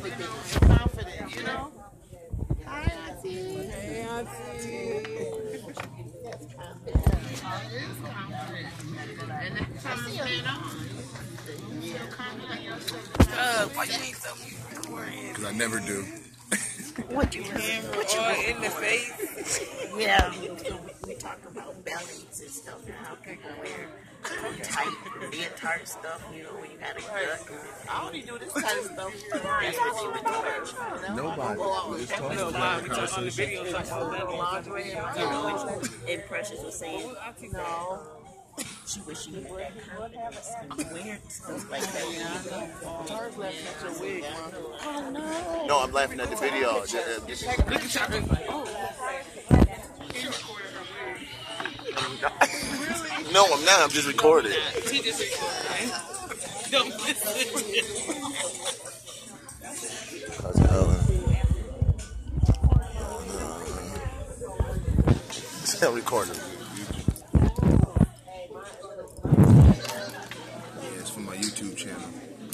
confident, you know? Hi, Auntie. Hey, Auntie. And it comes head on. You feel confident in yourself. Why you ain't tell me you recording? Because I never do. What you In the face? Yeah. We talk about bellies and stuff and how people wear tight, leotard stuff, you know, when you got a gut. I only do this kind of stuff. That's what you would do. You know? Nobody. It's talking No, about we talking on the video. Lingerie and Precious was saying, no. She wish she would wear weird stuff like that. Oh no. No, I'm laughing at the video. No, I'm not. I'm just recording. He just recording. Don't listen. How's it going? Still recording. Yeah, it's from my YouTube channel.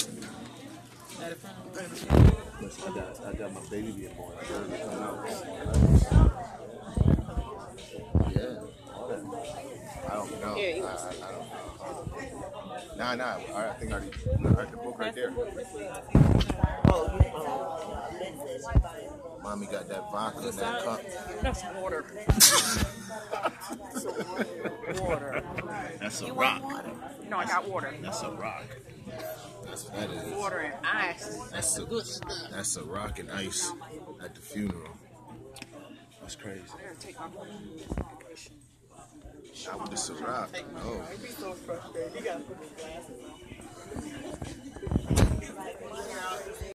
I got my baby being born. I got it coming out. Yeah. I don't know. I don't know. Nah. I think I already the book right there. Mommy got that vodka in that cup. That's water. Water. That's a You rock. want water? No, I got water. That's a rock. That's what that is. Water and ice. That's a good stuff. That's a rock and ice at the funeral. That's crazy. I gotta take my Not with the Ciroc. No. I'd be so frustrated. You gotta put his glasses on.